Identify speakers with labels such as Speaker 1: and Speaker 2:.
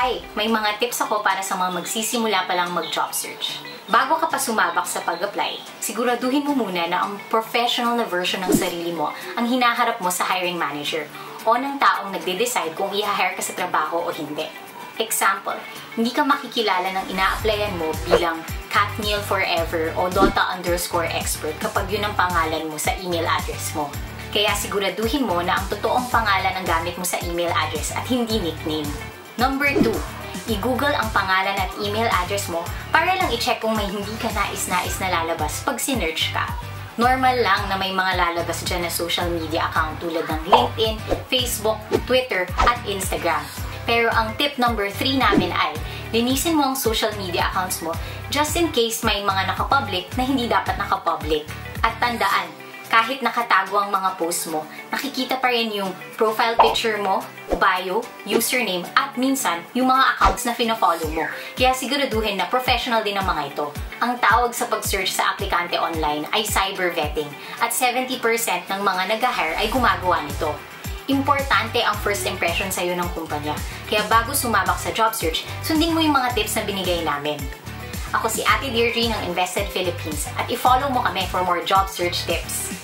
Speaker 1: Hi! May mga tips ako para sa mga magsisimula pa lang mag-job search. Bago ka pa sumabak sa pag-apply, siguraduhin mo muna na ang professional na version ng sarili mo ang hinaharap mo sa hiring manager o ng taong nagde-decide kung i-hire ka sa trabaho o hindi. Example, hindi ka makikilala ng ina-applyan mo bilang Katniel Forever o Dota_expert kapag yun ang pangalan mo sa email address mo. Kaya siguraduhin mo na ang totoong pangalan ang gamit mo sa email address at hindi nickname. Number 2, i-google ang pangalan at email address mo para lang i-check kung may hindi ka nais-nais na lalabas pag sinearch ka. Normal lang na may mga lalabas dyan na social media account tulad ng LinkedIn, Facebook, Twitter, at Instagram. Pero ang tip number 3 namin ay, linisin mo ang social media accounts mo just in case may mga nakapublic na hindi dapat nakapublic. At tandaan, kahit nakatago ang mga post mo, nakikita pa rin yung profile picture mo, bio, username, at minsan yung mga accounts na fina-follow mo. Kaya siguraduhin na professional din ang mga ito. Ang tawag sa pag-search sa aplikante online ay cyber vetting at 70% ng mga nag-hire ay gumagawa nito. Importante ang first impression sa iyo ng kumpanya. Kaya bago sumabak sa job search, sundin mo yung mga tips na binigay namin. Ako si Ate Deirdre ng InvestEd Philippines at i-follow mo kami for more job search tips.